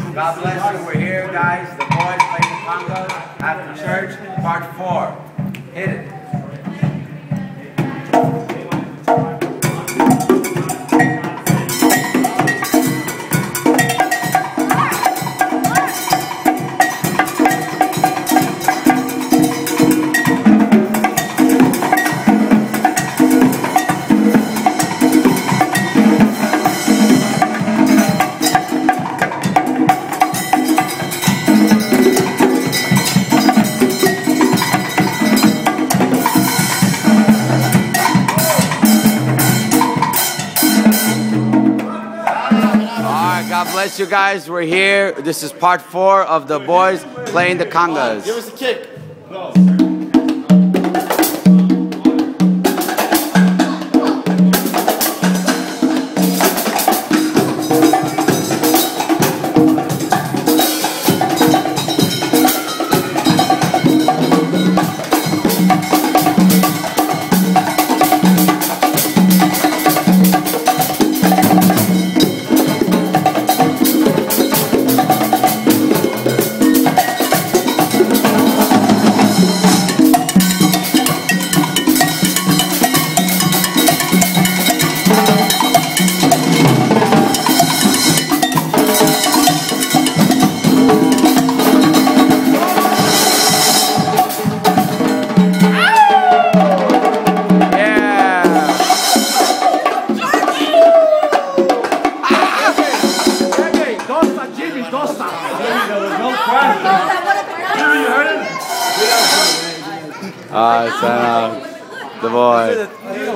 God bless you. We're here, guys. The boys playing the congas after church, part 4. Hit it. God bless you guys. We're here. This is part 4 of the boys playing the congas. Give us a kick. Go. Send out the boy.